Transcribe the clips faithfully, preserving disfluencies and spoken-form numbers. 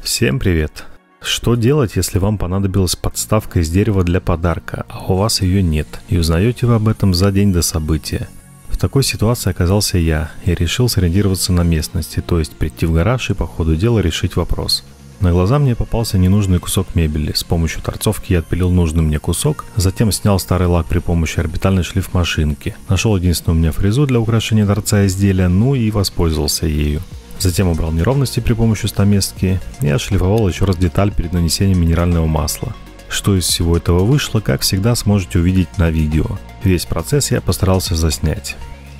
Всем привет! Что делать, если вам понадобилась подставка из дерева для подарка, а у вас ее нет, и узнаете вы об этом за день до события? В такой ситуации оказался я и решил сориентироваться на местности, то есть прийти в гараж и по ходу дела решить вопрос. На глаза мне попался ненужный кусок мебели. С помощью торцовки я отпилил нужный мне кусок, затем снял старый лак при помощи орбитальной шлифмашинки. Нашел единственную у меня фрезу для украшения торца изделия, ну и воспользовался ею. Затем убрал неровности при помощи стамески и отшлифовал еще раз деталь перед нанесением минерального масла. Что из всего этого вышло, как всегда, сможете увидеть на видео. Весь процесс я постарался заснять.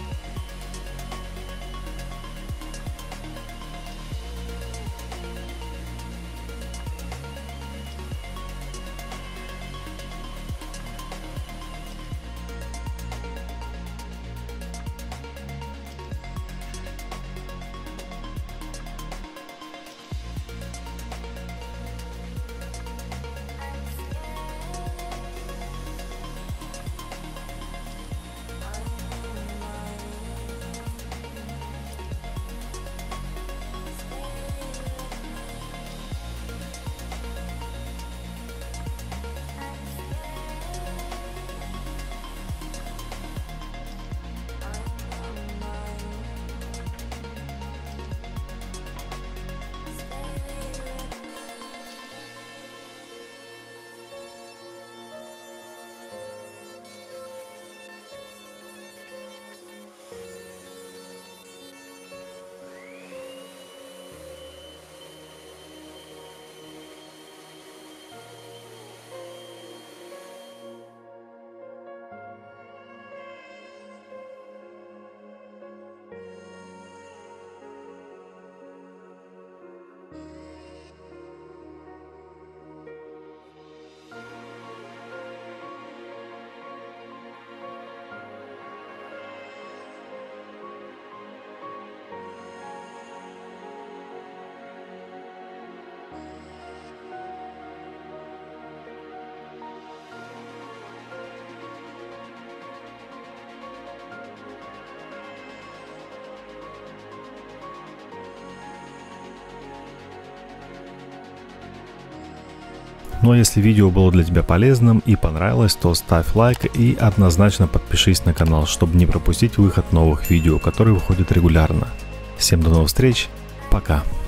Ну а если видео было для тебя полезным и понравилось, то ставь лайк и однозначно подпишись на канал, чтобы не пропустить выход новых видео, которые выходят регулярно. Всем до новых встреч, пока!